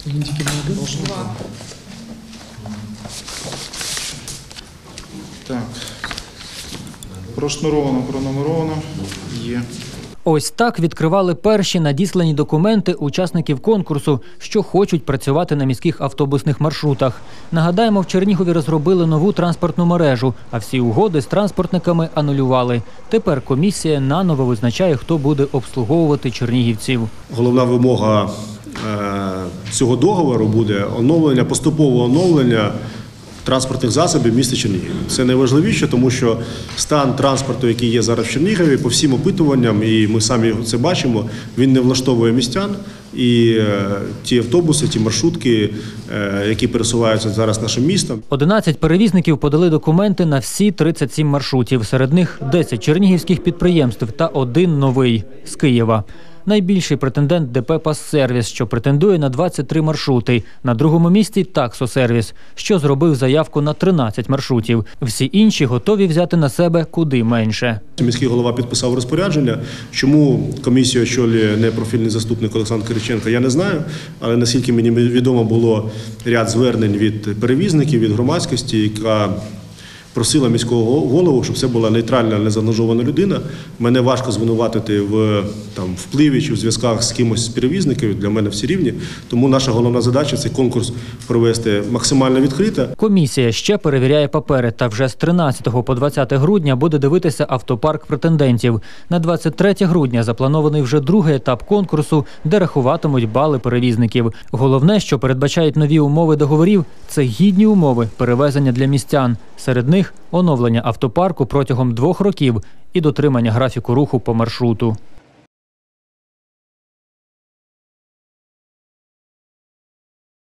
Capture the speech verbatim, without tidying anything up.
Так. Прошнуровано, пронумеровано. Є. Ось так відкривали перші надіслані документи учасників конкурсу, що хочуть працювати на міських автобусних маршрутах. Нагадаємо, в Чернігові розробили нову транспортну мережу, а всі угоди з транспортниками анулювали. Тепер комісія наново визначає, хто буде обслуговувати чернігівців. Головна вимога цього договору буде оновлення, поступове оновлення транспортних засобів міста Чернігів. Це найважливіше, тому що стан транспорту, який є зараз в Чернігові, по всім опитуванням, і ми самі це бачимо, він не влаштовує містян. І ті автобуси, ті маршрутки, які пересуваються зараз нашим містом. одинадцять перевізників подали документи на всі тридцять сім маршрутів. Серед них десять чернігівських підприємств та один новий – з Києва. Найбільший претендент ДП «Пассервіс», що претендує на двадцять три маршрути. На другому місці – «Таксосервіс», що зробив заявку на тринадцять маршрутів. Всі інші готові взяти на себе куди менше. Міський голова підписав розпорядження. Чому комісію очолює непрофільний заступник Олександр Кириченко, я не знаю. Але наскільки мені відомо, було ряд звернень від перевізників, від громадськості, яка просила міського голову, щоб це була нейтральна, незаангажована людина. Мене важко звинуватити в там, впливі чи в зв'язках з кимось з перевізників, для мене всі рівні. Тому наша головна задача – це конкурс провести максимально відкрито. Комісія ще перевіряє папери, та вже з тринадцятого по двадцяте грудня буде дивитися автопарк претендентів. На двадцять третє грудня запланований вже другий етап конкурсу, де рахуватимуть бали перевізників. Головне, що передбачають нові умови договорів – це гідні умови перевезення для містян. Серед них – оновлення автопарку протягом двох років і дотримання графіку руху по маршруту.